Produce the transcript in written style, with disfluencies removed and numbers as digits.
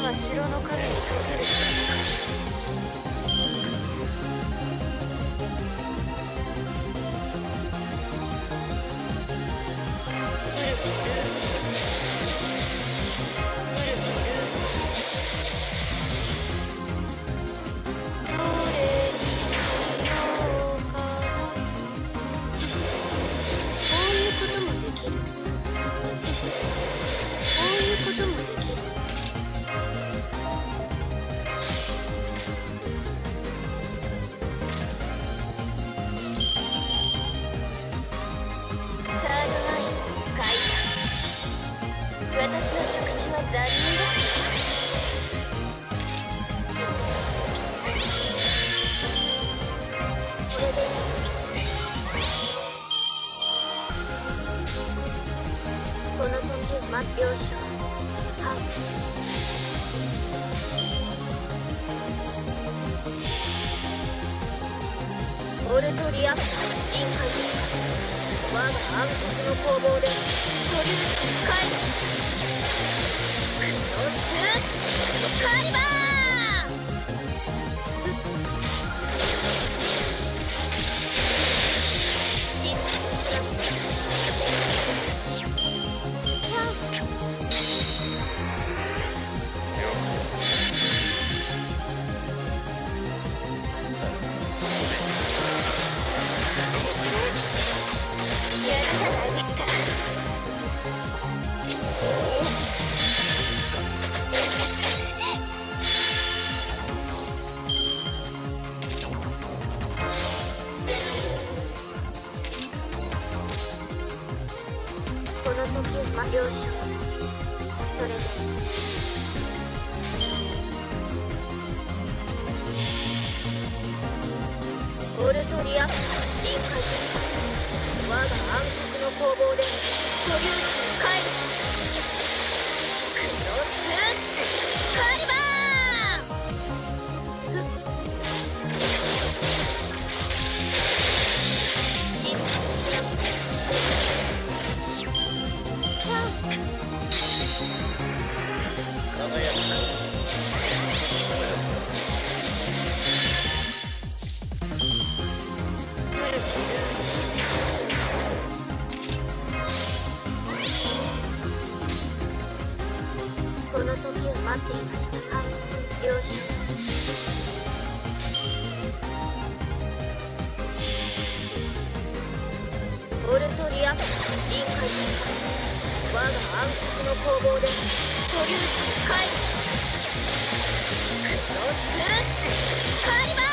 は城の影にかけるしかない。私の触手は残忍ですよ。これでこの時を待っておしょう。はい。オルトリアインハジ我が暗黒の攻防で素粒子回路クロスカリバーこの時を待っておしょう。それでオルトリアインハジ我が暗黒の攻防で素粒子回路クロスカリバこの時を待っていました。はい、了承。オルトリアインハジ我が暗黒の攻防で素粒子回路クロスカリバー